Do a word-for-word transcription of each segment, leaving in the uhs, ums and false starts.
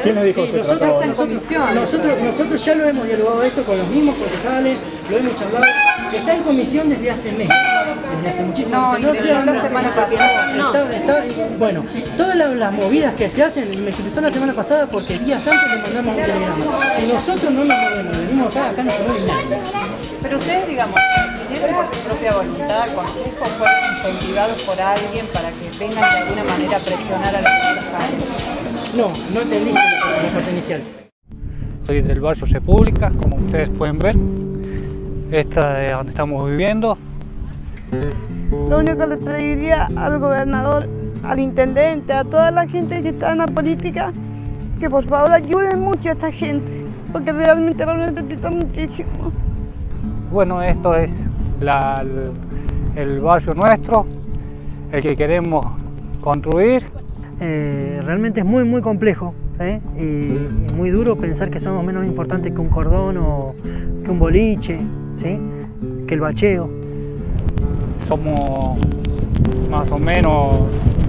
¿Quién nos dijo Sí, que se nosotros, trataba? nosotros, nosotros, nosotros ya lo hemos dialogado esto con los mismos concejales, lo hemos charlado, está en comisión desde hace meses, desde hace muchísimo No, meses. No, desde la semana pasada. Está, está, bueno, todas las, las movidas que se hacen, me empezó la semana pasada porque días antes le mandamos un telegrama. Si nosotros no nos movemos, venimos acá, acá no se mueve nadie. Pero ustedes, digamos, vinieron por su propia voluntad al consejo, fueron incentivados por alguien para que vengan de alguna manera a presionar a los concejales. No, no entendí la parte inicial. Soy del barrio República, como ustedes pueden ver. Esta es donde estamos viviendo. Lo único que le pediría al gobernador, al intendente, a toda la gente que está en la política, que por favor ayuden mucho a esta gente, porque realmente lo necesita muchísimo. Bueno, esto es la, el, el barrio nuestro, el que queremos construir. Eh, realmente es muy muy complejo, ¿eh? y, y muy duro pensar que somos menos importantes que un cordón o que un boliche, ¿sí? Que el bacheo. Somos más o menos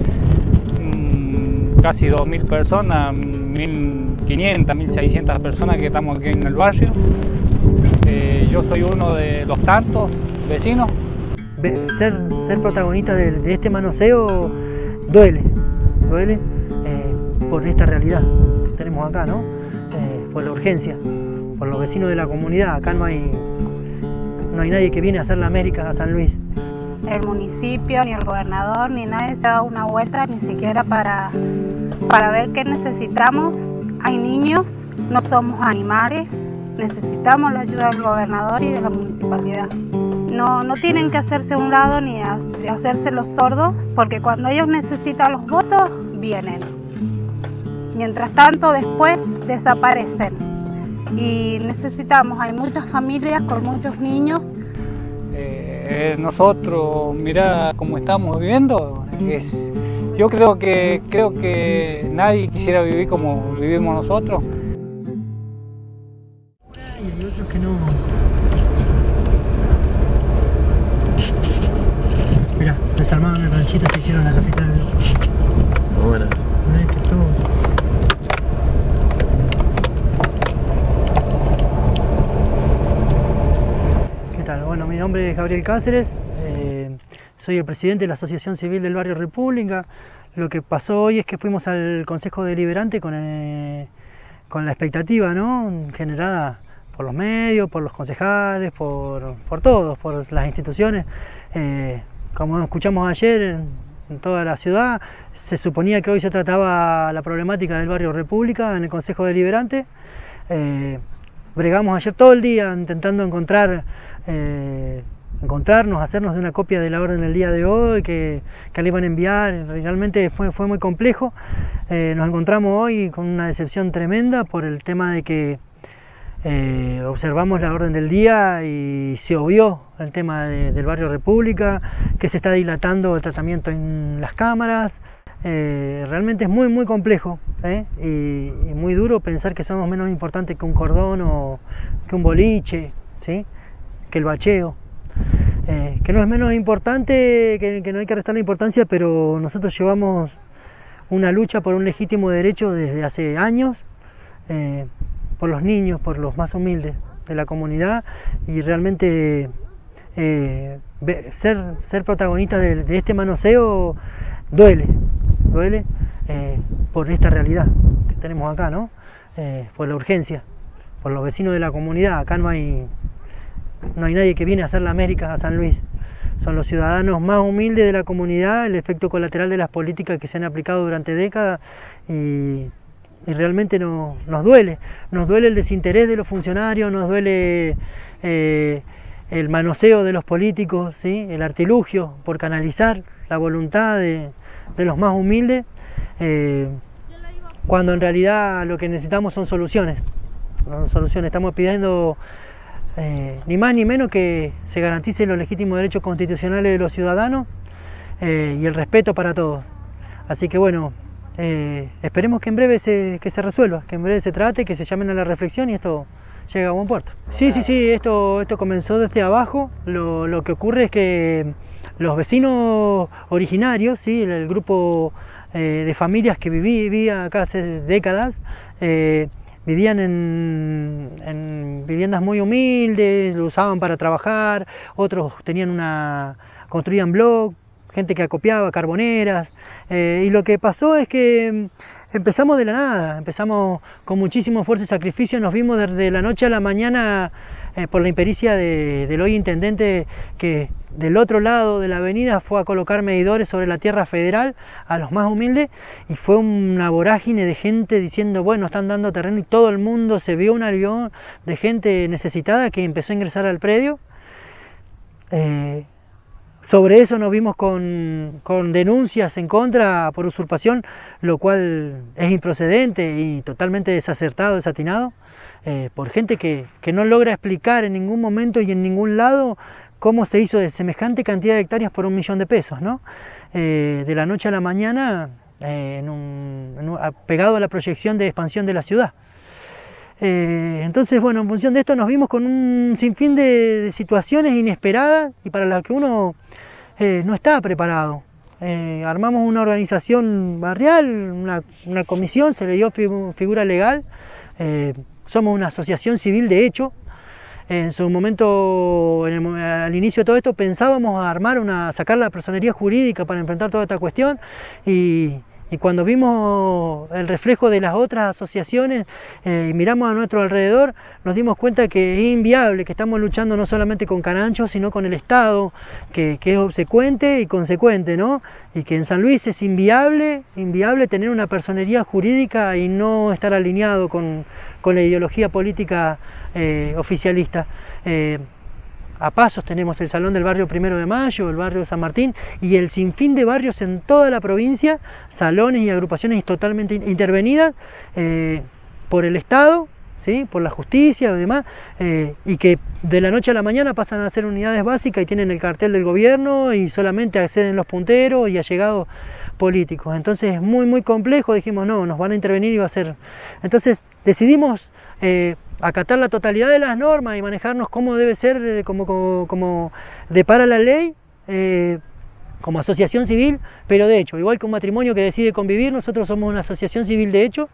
mmm, casi dos mil personas, mil quinientas, mil seiscientas personas que estamos aquí en el barrio. Eh, yo soy uno de los tantos vecinos. Ser, ser protagonista de, de este manoseo duele, duele eh, por esta realidad que tenemos acá, ¿no? Eh, por la urgencia, por los vecinos de la comunidad. Acá no hay, no hay nadie que viene a hacer la América a San Luis. El municipio, ni el gobernador, ni nadie se ha dado una vuelta, ni siquiera para, para ver qué necesitamos. Hay niños, no somos animales, necesitamos la ayuda del gobernador y de la municipalidad. No, no tienen que hacerse a un lado ni a, de hacerse los sordos, porque cuando ellos necesitan los votos, vienen. Mientras tanto, después desaparecen. Y necesitamos, hay muchas familias con muchos niños. Eh, nosotros, mira cómo estamos viviendo, es, yo creo que, creo que nadie quisiera vivir como vivimos nosotros. Y hay otros que no. Mirá, desarmaron el ranchito, se hicieron la casita de... Muy buenas. Mirá que todo. ¿Qué tal? Bueno, mi nombre es Gabriel Cáceres, eh, soy el presidente de la Asociación Civil del Barrio República. Lo que pasó hoy es que fuimos al Consejo Deliberante con, eh, con la expectativa, ¿no?, generada por los medios, por los concejales, por, por todos, por las instituciones. Eh, como escuchamos ayer en, en toda la ciudad, se suponía que hoy se trataba la problemática del barrio República en el Consejo Deliberante. Eh, bregamos ayer todo el día intentando encontrar, eh, encontrarnos, hacernos de una copia de la orden del día de hoy, que, que le iban a enviar. Realmente fue, fue muy complejo. Eh, nos encontramos hoy con una decepción tremenda por el tema de que Eh, observamos la orden del día y se obvió el tema de, del barrio República, que se está dilatando el tratamiento en las cámaras. Eh, realmente es muy muy complejo, ¿eh? y, y muy duro pensar que somos menos importantes que un cordón o que un boliche, ¿sí? Que el bacheo, eh, que no es menos importante, que, que no hay que restarle importancia, pero nosotros llevamos una lucha por un legítimo derecho desde hace años, eh, por los niños, por los más humildes de la comunidad, y realmente eh, ser, ser protagonista de, de este manoseo duele, duele eh, por esta realidad que tenemos acá, ¿no? Eh, por la urgencia, por los vecinos de la comunidad. Acá no hay, no hay nadie que viene a hacer la América a San Luis. Son los ciudadanos más humildes de la comunidad, el efecto colateral de las políticas que se han aplicado durante décadas, y Y realmente no, nos duele, nos duele el desinterés de los funcionarios, nos duele eh, el manoseo de los políticos, ¿sí? El artilugio por canalizar la voluntad de, de los más humildes, eh, cuando en realidad lo que necesitamos son soluciones. Son soluciones. Estamos pidiendo eh, ni más ni menos que se garanticen los legítimos derechos constitucionales de los ciudadanos eh, y el respeto para todos. Así que bueno, Eh, esperemos que en breve se, que se resuelva, que en breve se trate, que se llamen a la reflexión y esto llegue a buen puerto. Sí, sí, sí, esto, esto comenzó desde abajo. Lo, lo que ocurre es que los vecinos originarios, ¿sí? el, el grupo eh, de familias que viví, vivía acá hace décadas, eh, vivían en, en viviendas muy humildes, lo usaban para trabajar, otros tenían una, construían blog, gente que acopiaba, carboneras, eh, y lo que pasó es que empezamos de la nada, empezamos con muchísimo esfuerzo y sacrificio, nos vimos desde la noche a la mañana eh, por la impericia de, del hoy intendente que del otro lado de la avenida fue a colocar medidores sobre la tierra federal a los más humildes y fue una vorágine de gente diciendo, bueno, están dando terreno y todo el mundo, se vio un avión de gente necesitada que empezó a ingresar al predio. Eh, Sobre eso nos vimos con, con denuncias en contra por usurpación, lo cual es improcedente y totalmente desacertado, desatinado, eh, por gente que, que no logra explicar en ningún momento y en ningún lado cómo se hizo de semejante cantidad de hectáreas por un millón de pesos, ¿no? Eh, de la noche a la mañana, eh, en un, en un, pegado a la proyección de expansión de la ciudad. Eh, entonces, bueno, en función de esto nos vimos con un sinfín de, de situaciones inesperadas y para las que uno eh, no estaba preparado. Eh, armamos una organización barrial, una, una comisión, se le dio figura legal, eh, somos una asociación civil de hecho. En su momento, en el, al inicio de todo esto, pensábamos armar una, sacar la personería jurídica para enfrentar toda esta cuestión y Y cuando vimos el reflejo de las otras asociaciones eh, y miramos a nuestro alrededor, nos dimos cuenta que es inviable, que estamos luchando no solamente con Carancho, sino con el Estado, que, que es obsecuente y consecuente, ¿no? Y que en San Luis es inviable, inviable tener una personería jurídica y no estar alineado con, con la ideología política eh, oficialista. Eh, A pasos tenemos el Salón del Barrio Primero de Mayo, el barrio de San Martín y el sinfín de barrios en toda la provincia, salones y agrupaciones totalmente intervenidas eh, por el Estado, ¿sí? Por la justicia y demás, eh, y que de la noche a la mañana pasan a ser unidades básicas y tienen el cartel del gobierno y solamente acceden los punteros y allegados políticos. Entonces es muy muy complejo, dijimos no, nos van a intervenir y va a ser... Entonces decidimos... Eh, acatar la totalidad de las normas y manejarnos como debe ser, como, como, como depara la ley, eh, como asociación civil, pero de hecho, igual que un matrimonio que decide convivir, nosotros somos una asociación civil de hecho.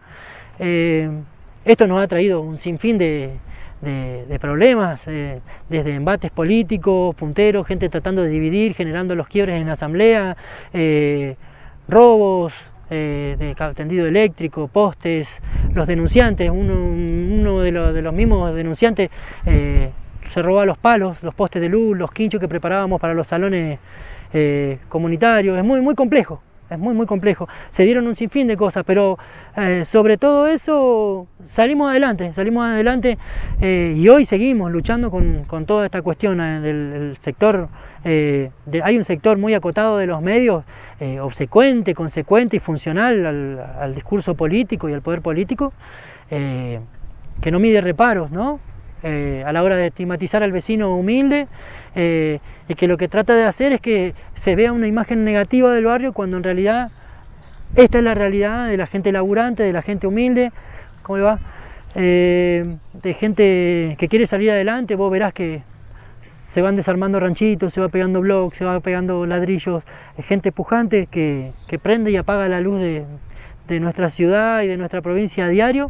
Eh, esto nos ha traído un sinfín de, de, de problemas, eh, desde embates políticos, punteros, gente tratando de dividir, generando los quiebres en la asamblea, eh, robos, Eh, de tendido eléctrico, postes, los denunciantes, uno, uno de, los, de los mismos denunciantes eh, se robó los palos, los postes de luz, los quinchos que preparábamos para los salones eh, comunitarios. Es muy muy complejo, es muy muy complejo. Se dieron un sinfín de cosas, pero eh, sobre todo eso salimos adelante, salimos adelante eh, y hoy seguimos luchando con, con toda esta cuestión del, del sector. Eh, de, hay un sector muy acotado de los medios, eh, obsecuente, consecuente y funcional al, al discurso político y al poder político, eh, que no mide reparos, ¿no? Eh, a la hora de estigmatizar al vecino humilde, eh, y que lo que trata de hacer es que se vea una imagen negativa del barrio cuando en realidad esta es la realidad de la gente laburante, de la gente humilde, ¿cómo le va? Eh, de gente que quiere salir adelante. Vos verás que se van desarmando ranchitos, se va pegando bloques, se va pegando ladrillos, gente pujante que, que prende y apaga la luz de, de nuestra ciudad y de nuestra provincia a diario.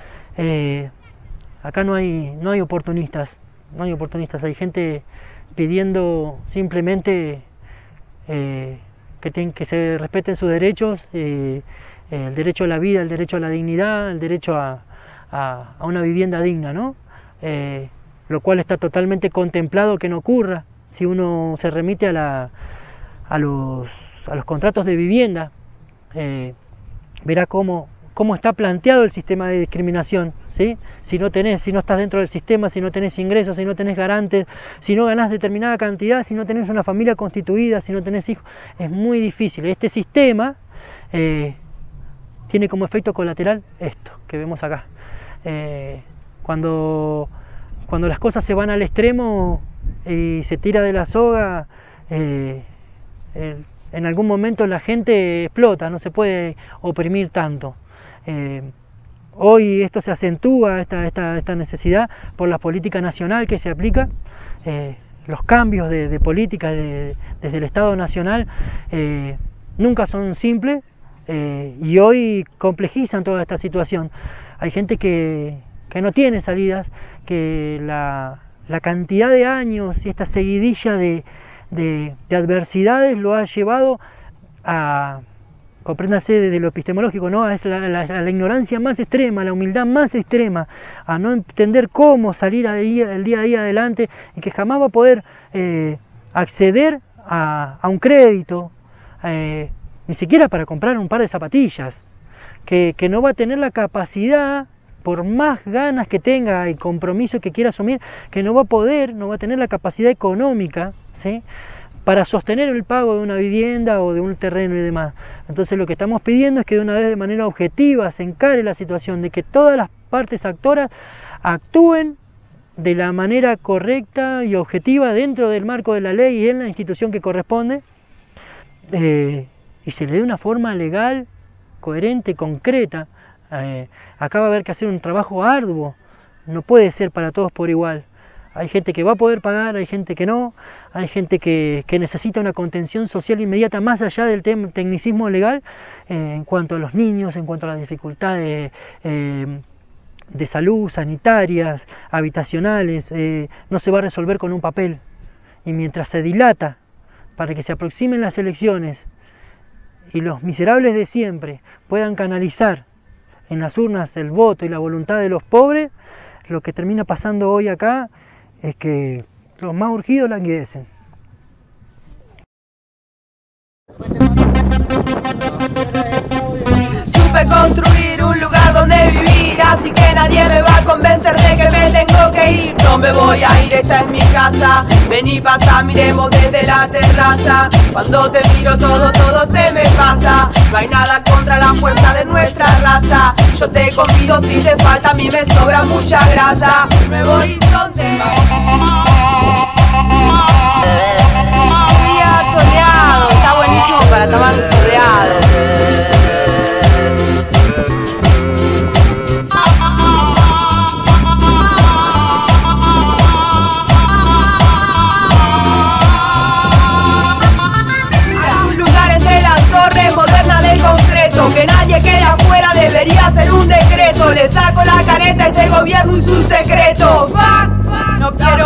Eh, acá no hay, no hay oportunistas, no hay oportunistas, hay gente pidiendo simplemente eh, que, ten, que se respeten sus derechos, eh, el derecho a la vida, el derecho a la dignidad, el derecho a, a, a una vivienda digna, ¿no? Eh, lo cual está totalmente contemplado que no ocurra si uno se remite a, la, a, los, a los contratos de vivienda. Eh, verá cómo, cómo está planteado el sistema de discriminación, ¿sí? Si no tenés, si no estás dentro del sistema, si no tenés ingresos, si no tenés garantes, si no ganás determinada cantidad, si no tenés una familia constituida, si no tenés hijos, es muy difícil. Este sistema eh, tiene como efecto colateral esto que vemos acá. Eh, cuando... Cuando las cosas se van al extremo y se tira de la soga, eh, el, en algún momento la gente explota, no se puede oprimir tanto. Eh, hoy esto se acentúa, esta, esta, esta necesidad, por la política nacional que se aplica, eh, los cambios de, de política de, desde el Estado Nacional eh, nunca son simples, eh, y hoy complejizan toda esta situación. Hay gente que, que no tiene salidas, que la, la cantidad de años y esta seguidilla de, de, de adversidades lo ha llevado a, compréndase desde lo epistemológico, ¿no? Es la, la, la ignorancia más extrema, la humildad más extrema, a no entender cómo salir el día a día adelante y que jamás va a poder eh, acceder a, a un crédito, eh, ni siquiera para comprar un par de zapatillas, que, que no va a tener la capacidad, por más ganas que tenga y compromiso que quiera asumir, que no va a poder, no va a tener la capacidad económica, ¿sí?, para sostener el pago de una vivienda o de un terreno y demás. Entonces lo que estamos pidiendo es que de una vez de manera objetiva se encare la situación, de que todas las partes actoras actúen de la manera correcta y objetiva dentro del marco de la ley y en la institución que corresponde, eh, y se le dé una forma legal, coherente, concreta. Eh, acá va a haber que hacer un trabajo arduo, no puede ser para todos por igual. Hay gente que va a poder pagar, hay gente que no, hay gente que, que necesita una contención social inmediata más allá del tecnicismo legal, eh, en cuanto a los niños, en cuanto a las dificultades eh, de salud, sanitarias, habitacionales. Eh, no se va a resolver con un papel. Y mientras se dilata para que se aproximen las elecciones y los miserables de siempre puedan canalizar en las urnas el voto y la voluntad de los pobres, lo que termina pasando hoy acá es que los más urgidos languidecen. Supe construir un lugar donde vivir, así que nadie me va a convencer de que me tengo que ir. No me voy a ir, esta es mi casa. Vení, pasa, miremos desde la terraza. Cuando te miro todo, todo se me pasa. No hay nada contra la fuerza de nuestra raza. Yo te convido si te falta, a mí me sobra mucha grasa. Nuevo horizonte. Un día soleado, está buenísimo para tomar un soleado. Que nadie quede afuera, debería ser un decreto. Le saco la careta a este gobierno y su secreto. Fuck, fuck, no quiero